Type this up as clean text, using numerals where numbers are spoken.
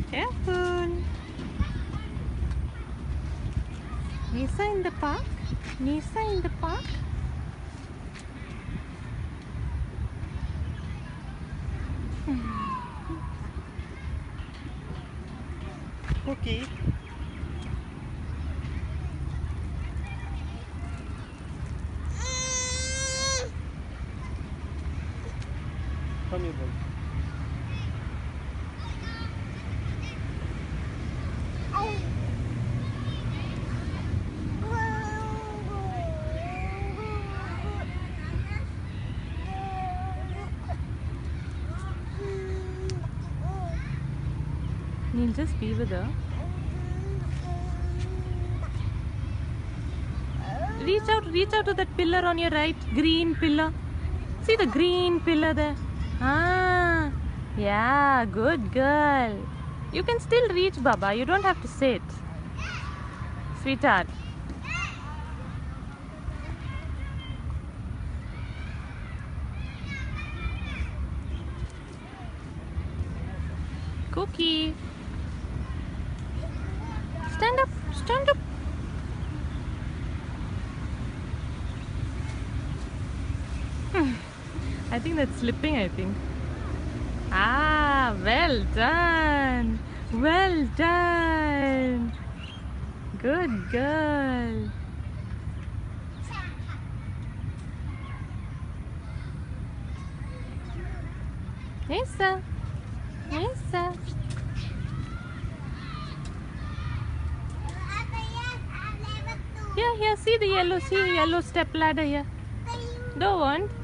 Careful. Naysa in the park? Naysa in the park? Cookie. Come here, boy. You'll just be with her. Reach out to that pillar on your right. Green pillar. See the green pillar there? Ah, yeah, good girl. You can still reach, Baba. You don't have to sit. Sweetheart. Cookie. Stand up. Stand up. I think that's slipping, I think. Ah, well done. Well done. Good girl. Naysa. Naysa. Here, see the yellow step ladder here. Don't want.